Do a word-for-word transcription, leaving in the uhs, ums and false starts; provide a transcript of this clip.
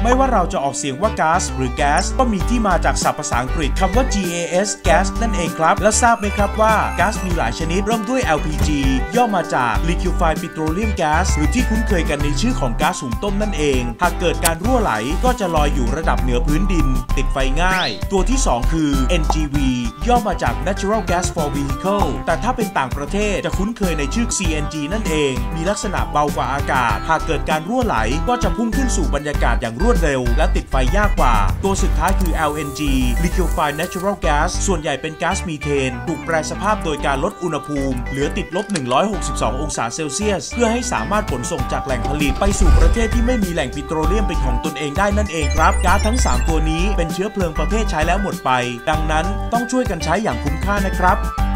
ไม่ว่าเราจะออกเสียงว่าก๊าซหรือแก๊สก็มีที่มาจากศัพท์ภาษาอังกฤษคำว่า จี เอ เอส gas นั่นเองครับและทราบไหมครับว่าก๊าซมีหลายชนิดเริ่มด้วย แอล พี จี ย่อมาจาก Liquefied Petroleum Gas หรือที่คุ้นเคยกันในชื่อของก๊าซหุงต้มนั่นเองหากเกิดการรั่วไหลก็จะลอยอยู่ระดับเหนือพื้นดินติดไฟง่ายตัวที่สองคือ เอ็น จี วี ย่อมาจาก Natural Gas for Vehicle แต่ถ้าเป็นต่างประเทศจะคุ้นเคยในชื่อ ซี เอ็น จี นั่นเองมีลักษณะเบากว่าอากาศหากเกิดการรั่วไหลก็จะพุ่งขึ้นสู่บรรยากาศอย่างรวดเร็วและติดไฟยากกว่าตัวสุดท้ายคือ แอล เอ็น จี Liquefied Natural Gas ส่วนใหญ่เป็นก๊าซมีเทนถูกแปรสภาพโดยการลดอุณหภูมิเหลือติดลบหนึ่งร้อยหกสิบสององศาเซลเซียสเพื่อให้สามารถขนส่งจากแหล่งผลิตไปสู่ประเทศที่ไม่มีแหล่งปิโตรเลียมเป็นของตนเองได้นั่นเองครับก๊าซทั้งสามตัวนี้เป็นเชื้อเพลิงประเภทใช้แล้วหมดไปดังนั้นต้องช่วยกันใช้อย่างคุ้มค่านะครับ